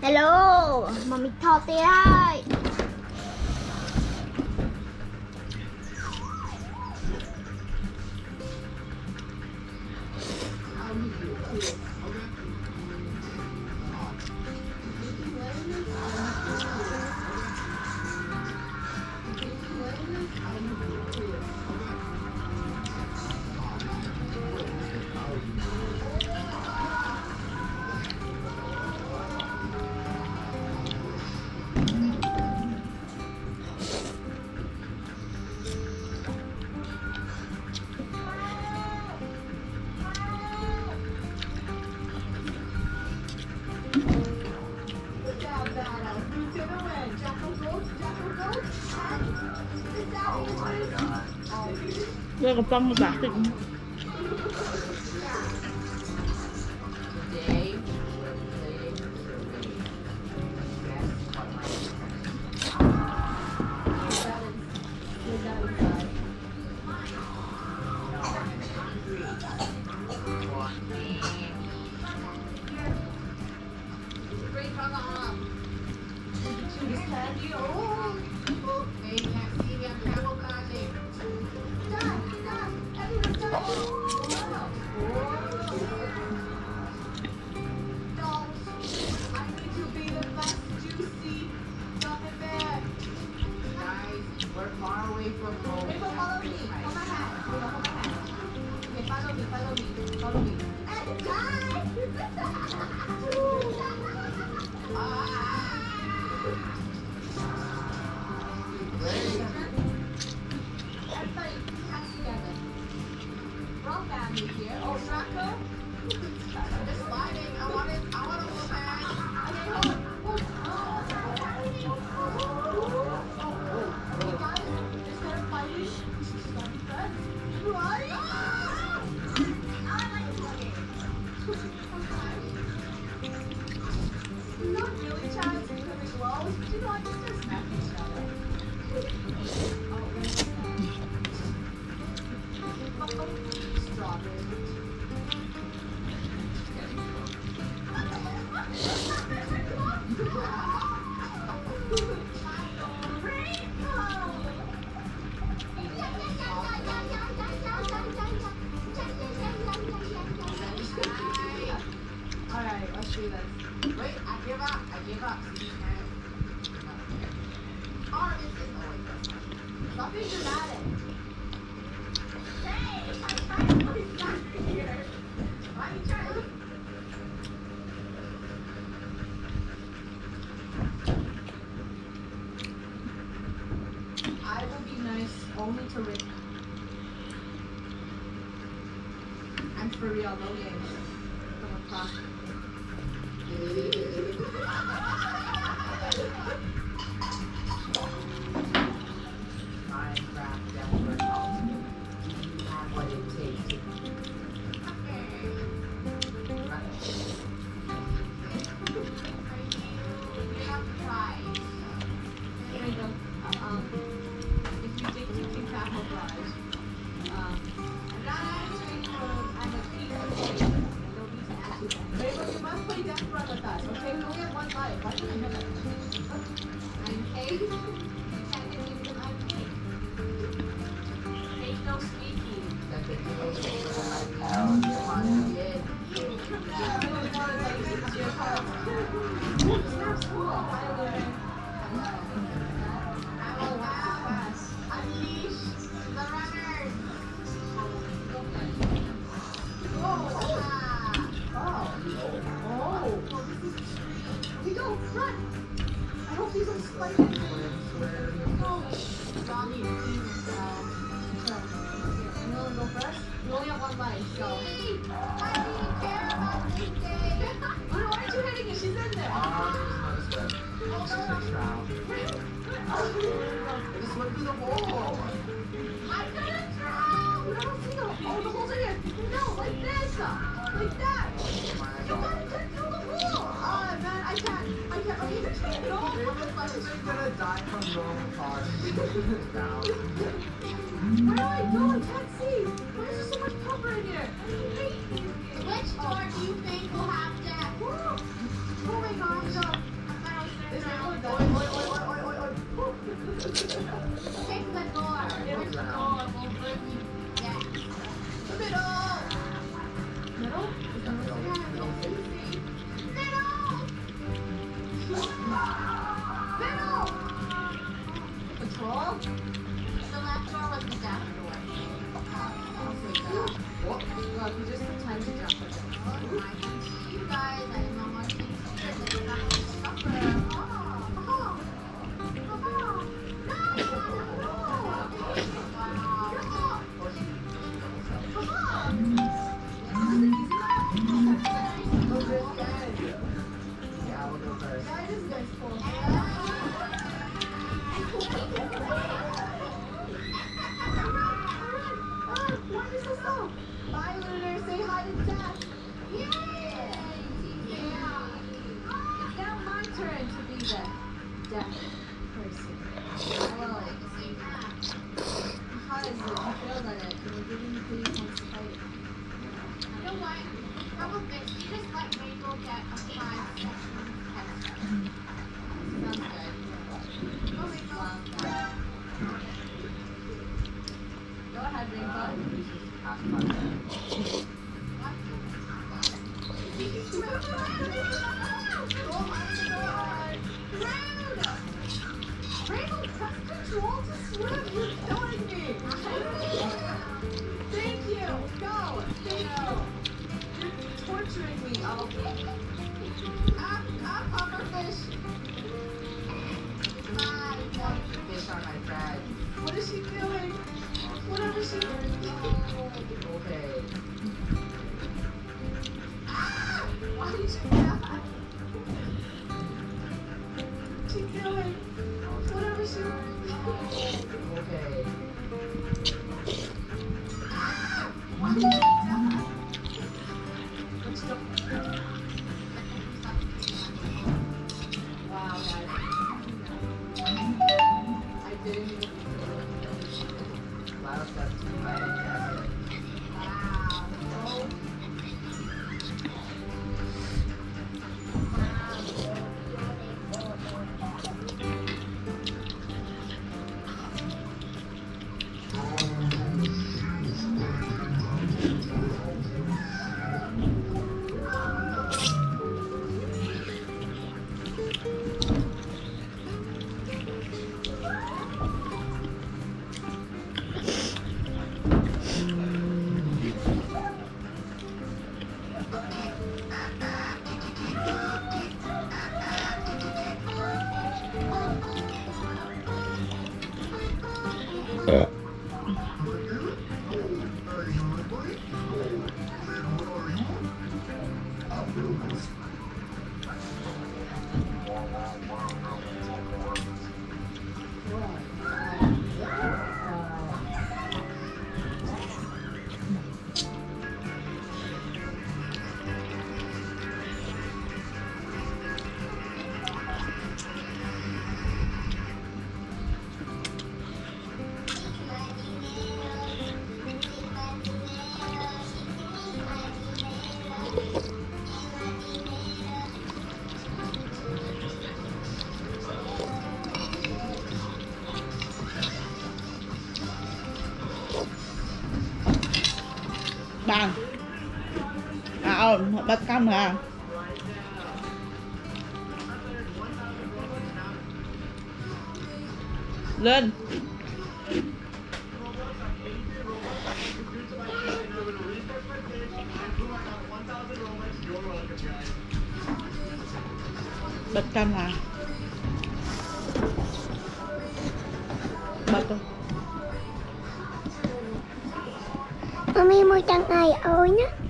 Hello, mà mình thò tê ơi. Đây còn băng bạc thịt. Only to Rick. I'm for real, no games. From across. Minecraft Denver helps me. You have what it takes to you have to try. There you go. If you take chicken taco fries, I'm not answering I'm a pizza. But you must play Death Run with us, okay? We only have one life. Why should I have it? I'm Kate. Technically, I'm Kate. Kate no sneaky. Oh, come on, kid. Snap's cool, by the way. Unleash the runners! We don't run! I hope these don't spike anywhere. Johnny, please. You want to go first? You only have one life, so. I didn't care about TJ! Why aren't you hitting it? She's in there! Just look through the hole! I'm gonna drown! I don't see the hole. The hole's in here. No, like this! Like that! You gotta get through the hole! Oh man, I can't. Okay, you can't. No, I'm gonna die from normal cars. Where do I go? I can't see. Why is there so much cover in here? Which door do you think will have death? Oh my gosh. Pick the door. Which door will bring you death? The middle. Middle? Is that what you have? Middle. Middle. Control. The left door was the death door. What? Look, you just time to jump with it. I can see you guys. I am not watching here. You're not going to suffer. Bye, Lunar. Say hi to Death. Yay! It's now my turn to be the death person. Well, because you failed at it, you're giving me pretty chance to fight it. You know what? How about this? You just let Rachel get a 5-second head start. Sounds good. Go, Rachel. Go ahead, Rachel. Oh my god. Rude! Rainbow, press control to swim. You're killing me. Thank you. Go. Thank you. You're torturing me. Oh. Pufferfish. Fish on my bed. What is she doing? Whatever she doing. Okay. Ah! Why did you die? She's doing whatever she okay. Ah! Why did you die? Let's go. Wow, guys. I didn't even wow, that's too bad. Wow. Bằng bắt cam hả? Lên bật cam hả? Bật không? Mami mau tặng ai ơi nhá.